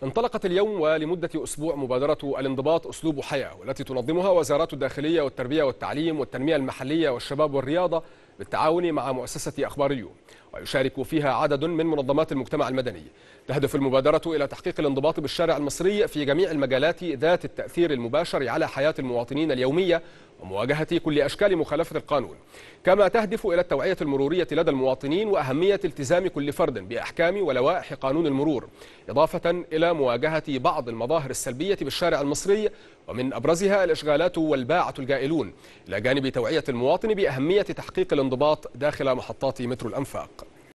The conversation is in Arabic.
انطلقت اليوم ولمدة أسبوع مبادرة الانضباط أسلوب حياة، والتي تنظمها وزارات الداخلية والتربية والتعليم والتنمية المحلية والشباب والرياضة بالتعاون مع مؤسسة أخبار اليوم، ويشارك فيها عدد من منظمات المجتمع المدني. تهدف المبادرة إلى تحقيق الانضباط بالشارع المصري في جميع المجالات ذات التأثير المباشر على حياة المواطنين اليومية ومواجهة كل أشكال مخالفة القانون، كما تهدف إلى التوعية المرورية لدى المواطنين وأهمية التزام كل فرد بأحكام ولوائح قانون المرور، إضافة إلى مواجهة بعض المظاهر السلبية بالشارع المصري، ومن أبرزها الإشغالات والباعة الجائلون، إلى جانب توعية المواطن بأهمية تحقيق الانضباط داخل محطات مترو الأنفاق.